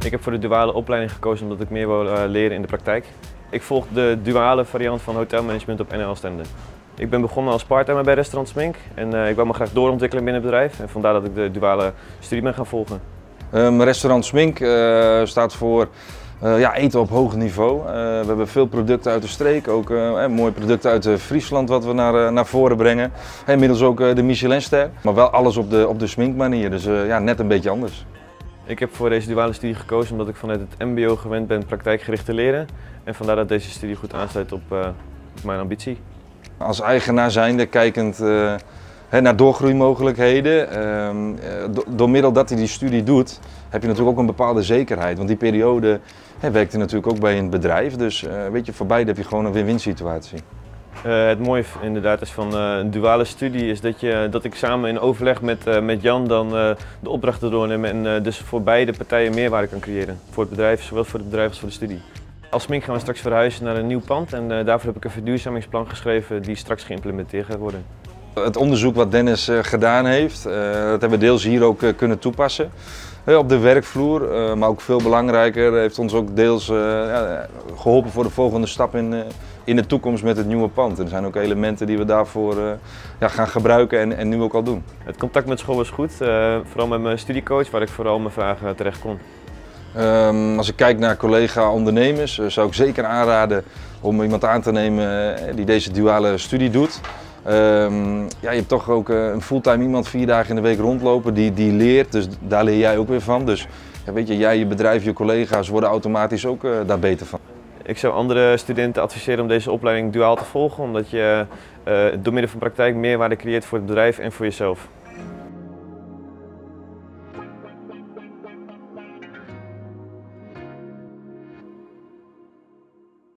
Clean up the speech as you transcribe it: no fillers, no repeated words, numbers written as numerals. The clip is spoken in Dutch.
Ik heb voor de duale opleiding gekozen omdat ik meer wil leren in de praktijk. Ik volg de duale variant van hotelmanagement op NL Stende. Ik ben begonnen als parttimer bij Restaurant Smink en ik wil me graag doorontwikkelen binnen het bedrijf. En vandaar dat ik de duale studie ben gaan volgen. Restaurant Smink staat voor eten op hoog niveau. We hebben veel producten uit de streek, ook mooie producten uit Friesland wat we naar voren brengen. Inmiddels ook de Michelinster, maar wel alles op de Smink manier, dus net een beetje anders. Ik heb voor deze duale studie gekozen omdat ik vanuit het mbo gewend ben praktijkgericht te leren. En vandaar dat deze studie goed aansluit op mijn ambitie. Als eigenaar zijnde, kijkend naar doorgroeimogelijkheden, door middel dat hij die studie doet, heb je natuurlijk ook een bepaalde zekerheid. Want die periode werkt hij natuurlijk ook bij een bedrijf, dus voor beide heb je gewoon een win-win situatie. Het mooie inderdaad is van een duale studie is dat ik samen in overleg met Jan dan de opdrachten doorneem en dus voor beide partijen meerwaarde kan creëren. Voor het bedrijf, zowel voor het bedrijf als voor de studie. Als Smink gaan we straks verhuizen naar een nieuw pand en daarvoor heb ik een verduurzamingsplan geschreven die straks geïmplementeerd gaat worden. Het onderzoek wat Dennis gedaan heeft, dat hebben we deels hier ook kunnen toepassen. Op de werkvloer, maar ook veel belangrijker, heeft ons ook deels geholpen voor de volgende stap in de toekomst met het nieuwe pand. Er zijn ook elementen die we daarvoor gaan gebruiken en nu ook al doen. Het contact met school was goed, vooral met mijn studiecoach waar ik vooral mijn vragen terecht kon. Als ik kijk naar collega-ondernemers, zou ik zeker aanraden om iemand aan te nemen die deze duale studie doet. Je hebt toch ook een fulltime iemand 4 dagen in de week rondlopen die leert, dus daar leer jij ook weer van. Dus jij, je bedrijf, je collega's worden automatisch ook daar beter van. Ik zou andere studenten adviseren om deze opleiding duaal te volgen, omdat je door middel van praktijk meerwaarde creëert voor het bedrijf en voor jezelf.